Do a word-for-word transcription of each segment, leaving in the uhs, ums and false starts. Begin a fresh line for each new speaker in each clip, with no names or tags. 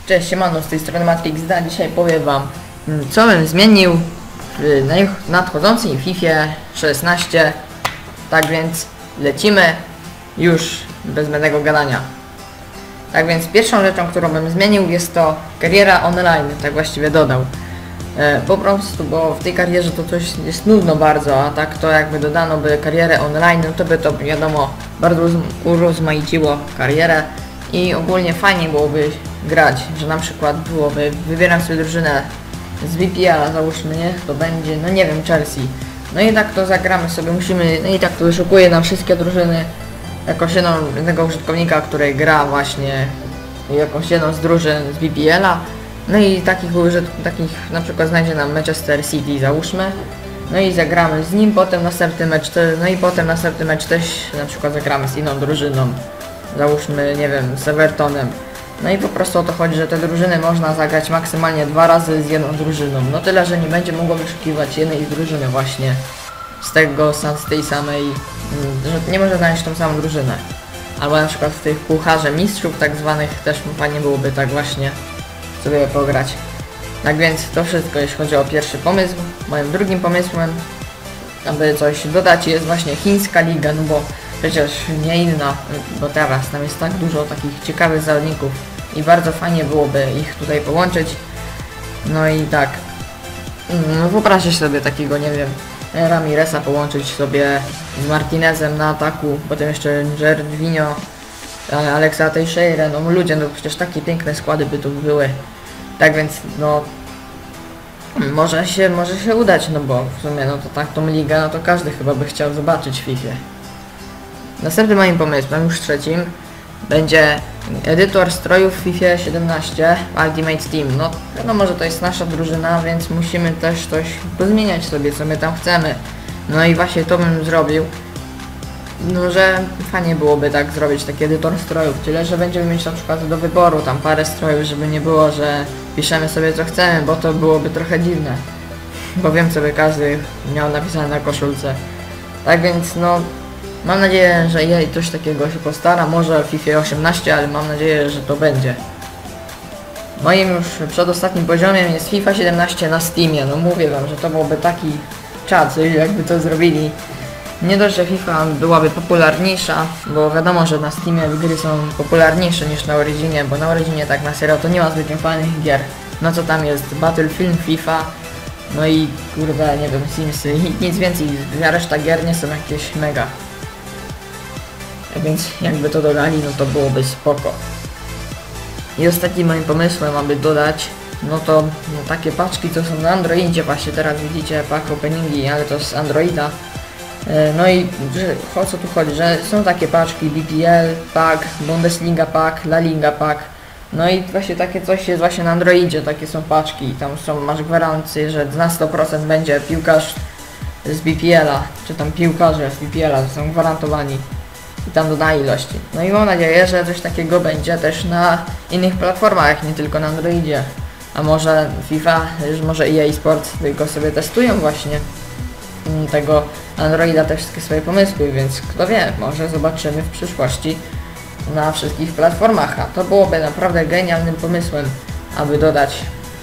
Cześć, siemano, z tej strony Matrix. Dzisiaj powiem wam, co bym zmienił w nadchodzącej FIFA szesnaście. Tak więc lecimy już bez zbędnego gadania. Tak więc pierwszą rzeczą, którą bym zmienił, jest to kariera online, tak właściwie dodał. E, po prostu, bo w tej karierze to coś jest nudno bardzo, a tak to jakby dodano by karierę online, no to by to wiadomo bardzo urozmaiciło karierę i ogólnie fajnie byłoby grać, że na przykład byłoby, wybieram sobie drużynę z V P L a, załóżmy, nie, to będzie, no nie wiem, Chelsea. No i tak to zagramy sobie, musimy, no i tak to wyszukuję na wszystkie drużyny jakąś jedną, jednego użytkownika, który gra właśnie jakąś jedną z drużyn z V P L a. No i takich, takich na przykład znajdzie nam Manchester City, załóżmy. No i zagramy z nim, potem następny mecz, no i potem następny mecz też na przykład zagramy z inną drużyną. Załóżmy, nie wiem, z Evertonem. No i po prostu o to chodzi, że te drużyny można zagrać maksymalnie dwa razy z jedną drużyną. No tyle, że nie będzie mogło wyszukiwać jednej drużyny właśnie z tego, z tej samej, że nie może znaleźć tą samą drużynę. Albo na przykład w tych pucharze mistrzów tak zwanych też fajnie byłoby tak właśnie sobie pograć. Tak więc to wszystko, jeśli chodzi o pierwszy pomysł. Moim drugim pomysłem, aby coś dodać, jest właśnie chińska liga, no bo przecież nie inna, bo teraz tam jest tak dużo takich ciekawych zawodników i bardzo fajnie byłoby ich tutaj połączyć. No i tak, no wyobraźcie sobie takiego, nie wiem, Ramireza połączyć sobie z Martinezem na ataku, potem jeszcze Gervinho, Alexa Teixeira, no ludzie, no przecież takie piękne składy by tu były. Tak więc no może się, może się udać, no bo w sumie no to tak tą ligę, no to każdy chyba by chciał zobaczyć w FIFA. Następnym moim pomysłem, już trzecim, będzie edytor strojów w FIFA siedemnaście Ultimate Team. No wiadomo, że to jest nasza drużyna, więc musimy też coś pozmieniać sobie, co my tam chcemy. No i właśnie to bym zrobił. No, że fajnie byłoby tak zrobić taki edytor strojów, tyle że będziemy mieć na przykład do wyboru tam parę strojów, żeby nie było, że piszemy sobie co chcemy, bo to byłoby trochę dziwne. Bo wiem, co by każdy miał napisane na koszulce. Tak więc no, mam nadzieję, że jej coś takiego się postara, może w FIFA osiemnaście, ale mam nadzieję, że to będzie. Moim już przedostatnim poziomem jest FIFA siedemnaście na Steamie. No mówię wam, że to byłby taki czad, jakby to zrobili. Nie dość, że FIFA byłaby popularniejsza, bo wiadomo, że na Steamie gry są popularniejsze niż na Originie, bo na Originie tak na serio to nie ma zbytnio fajnych gier. No co tam jest? Battlefield, FIFA, no i kurde, nie wiem, Simsy i nic więcej, reszta gier nie są jakieś mega. Więc jakby to dodali, no to byłoby spoko. I ostatnim moim pomysłem, aby dodać, no to no, takie paczki, co są na Androidzie, właśnie teraz widzicie pack openingi, ale to z Androida. No i że, o co tu chodzi, że są takie paczki B P L pack, Bundesliga pack, La Liga pack. No i właśnie takie coś jest właśnie na Androidzie, takie są paczki i tam są, masz gwarancję, że na sto procent będzie piłkarz z B P L a, czy tam piłkarze z B P L a, są gwarantowani i tam dodaje ilości. No i mam nadzieję, że coś takiego będzie też na innych platformach, nie tylko na Androidzie. A może FIFA, może E A Sports tylko sobie testują właśnie tego Androida, te wszystkie swoje pomysły, więc kto wie, może zobaczymy w przyszłości na wszystkich platformach, a to byłoby naprawdę genialnym pomysłem, aby dodać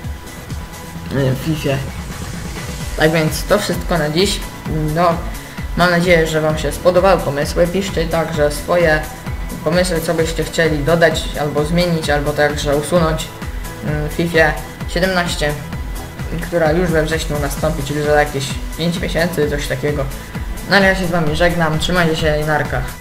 w FIFA. Tak więc to wszystko na dziś. No, mam nadzieję, że wam się spodobały pomysły. Piszcie także swoje pomysły, co byście chcieli dodać, albo zmienić, albo także usunąć w FIFA siedemnaście. Która już we wrześniu nastąpi, czyli za jakieś pięć miesięcy, coś takiego. No ale ja się z wami żegnam, trzymajcie się i narka.